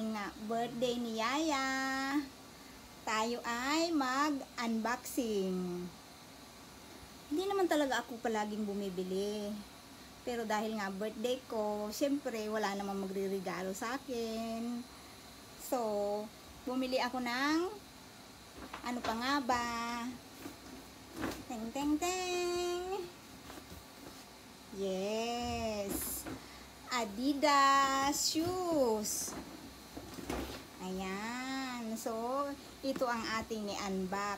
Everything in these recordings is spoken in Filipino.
dahil nga birthday ni Yaya, tayo ay mag-unboxing. Hindi naman talaga ako palaging bumibili. Pero dahil nga birthday ko, syempre wala namang magre-regalo sa akin. So, bumili ako ng ano pa nga ba? Teng teng teng. Yes. Adidas shoes. Ayan. So, ito ang ating ni-unbox.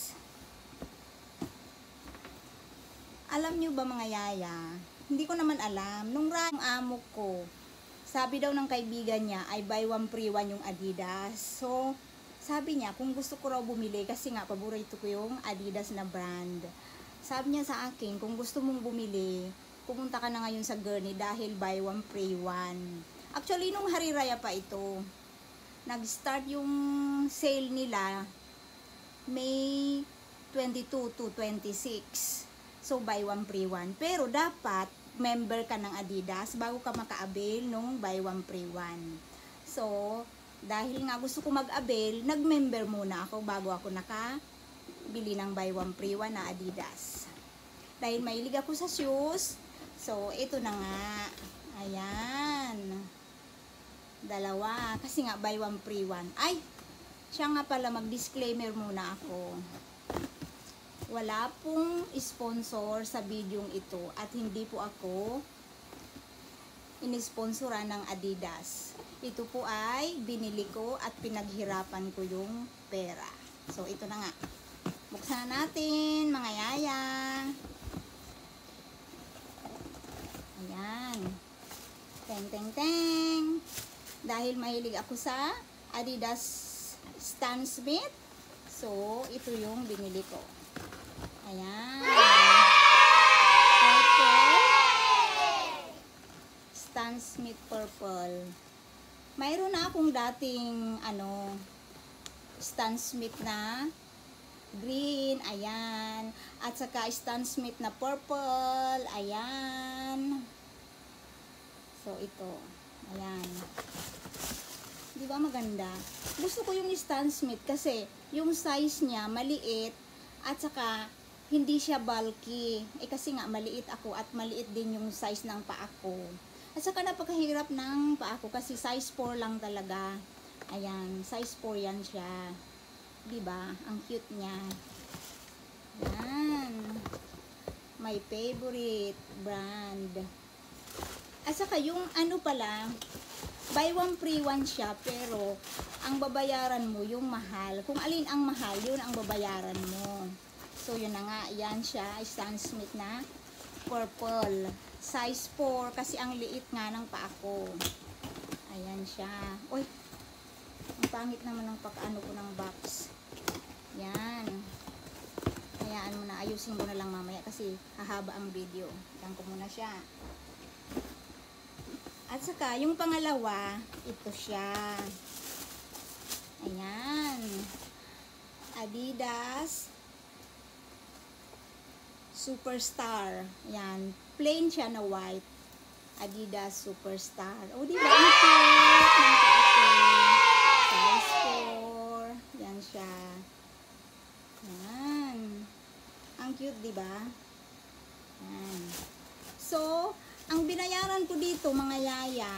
Alam nyo ba mga yaya? Hindi ko naman alam. Nung amo ko, sabi daw ng kaibigan niya ay buy one free one yung Adidas. So, sabi niya kung gusto ko raw bumili kasi nga paborito ko yung Adidas na brand. Sabi niya sa akin, kung gusto mong bumili, pumunta ka na ngayon sa Gurney dahil buy one free one. Actually, nung Hari Raya pa ito, nag-start yung sale nila May 22 to 26. So, buy one free one. Pero dapat member ka ng Adidas bago ka maka-avail nung buy one free one. So, dahil nga gusto ko mag-avail, nag-member muna ako bago ako nakabili ng buy one free one na Adidas. Dahil mahilig ako sa shoes, so ito na nga. Ayan. Dalawa. Kasi nga buy one free one. Ay! Siya nga pala, mag-disclaimer muna ako. Wala pong sponsor sa videong ito at hindi po ako inisponsoran ng Adidas. Ito po ay binili ko at pinaghirapan ko yung pera. So, ito na nga. Buksan na natin, mga yaya. Ayan. Teng, teng, teng. Dahil mahilig ako sa Adidas Stan Smith, so, ito yung binili ko. Ayan. Purple. Stan Smith purple. Mayroon na akong dating, Stan Smith na green. Ayan. At saka Stan Smith na purple. Ayan. So, ito. Ayan. Di ba maganda? Gusto ko yung Stan Smith kasi yung size niya maliit at saka hindi siya bulky. Kasi nga maliit ako at maliit din yung size ng paa ko. At saka napakahirap ng paa ko kasi size 4 lang talaga. Ayan, size 4 yan siya. Di ba? Ang cute niya. Ayan. My favorite brand. At saka yung pala, buy one free one siya, pero ang babayaran mo yung mahal. Kung alin ang mahal, yun ang babayaran mo. So, yun na nga. Yan siya. Stan Smith na purple. Size 4 kasi ang liit nga ng paa ko. Ayan siya. Uy! Ang pangit naman ng pagkaano ko ng box. Yan. Hayaan mo na. Ayusin ko na lang mamaya kasi hahaba ang video. Yan ko muna siya. At saka, yung pangalawa, ito siya. Ayan. Adidas Superstar. Ayan. Plain siya na white. Adidas Superstar. O, diba? Ang cute. Size 4. Yan siya. Ayan. Ang cute, diba? Ayan. So, ang binayaran ko dito, mga yaya,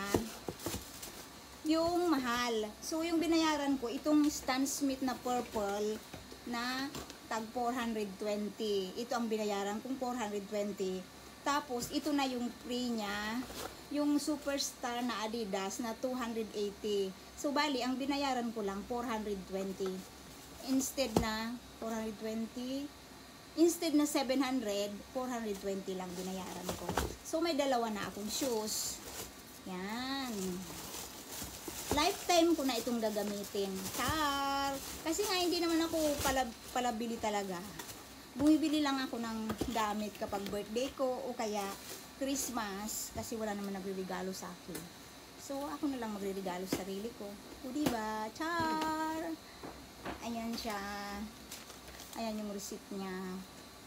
yung mahal. So, yung binayaran ko, itong Stan Smith na purple na tag 420. Ito ang binayaran kong 420. Tapos, ito na yung free niya, yung Superstar na Adidas na 280. So, bali, ang binayaran ko lang 420. Instead na 420, instead na 700, 420 lang binayaran ko. So, may dalawa na akong shoes. Yan. Lifetime ko na itong gagamitin. Char! Kasi nga, hindi naman ako palabili talaga. Bumibili lang ako ng gamit kapag birthday ko o kaya Christmas. Kasi wala naman nagre-regalo sa akin. So, ako na lang magre-regalo sa sarili ko. O, diba? Char! Ayan siya. Ayan yung receipt niya.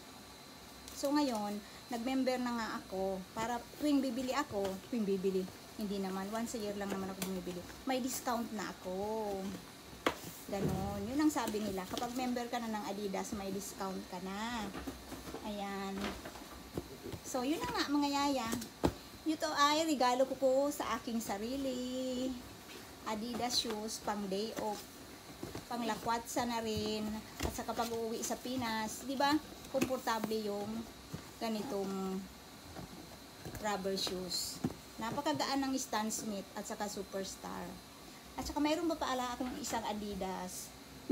So, ngayon, nag-member na nga ako para tuwing bibili ako, Hindi naman, once a year lang naman ako bumibili. May discount na ako. Ganon. Yun ang sabi nila. Kapag member ka na ng Adidas, may discount ka na. Ayan. So, yun na nga mga yaya. Ito ay regalo ko sa aking sarili. Adidas shoes, pang day off. Pang lakwatsa na rin. At saka pag uuwi sa Pinas, di ba? Komportable yung ganitong rubber shoes. Napakagaan ng Stan Smith at saka Superstar. At saka mayroon pa pala akong isang Adidas.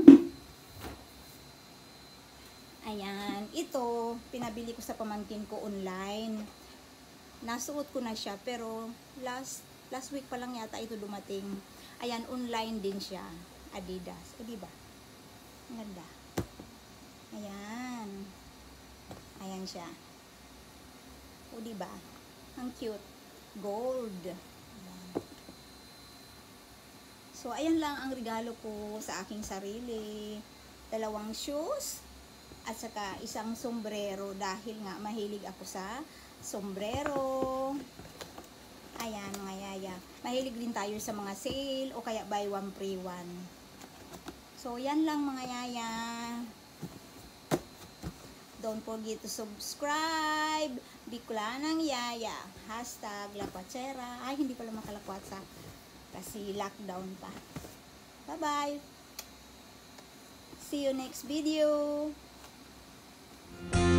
Ayan. Ito, pinabili ko sa pamangkin ko online. Nasuot ko na siya, pero last week pa lang yata ito dumating. Ayan, online din siya. Adidas. O, diba? Ang ganda. Ayan. Ayan siya. O, diba? Ang cute. Gold. Ayan. So, ayan lang ang regalo ko sa aking sarili. 2 shoes at saka isang sombrero dahil nga mahilig ako sa sombrero. Ayan mga yaya. Mahilig din tayo sa mga sale o kaya buy one free one. So, yan lang mga yaya. Don't forget to subscribe. Bicolanang Yaya. #lakwatsera. Ay, hindi pala makalakwatsa. Kasi lockdown pa. Bye-bye. See you next video.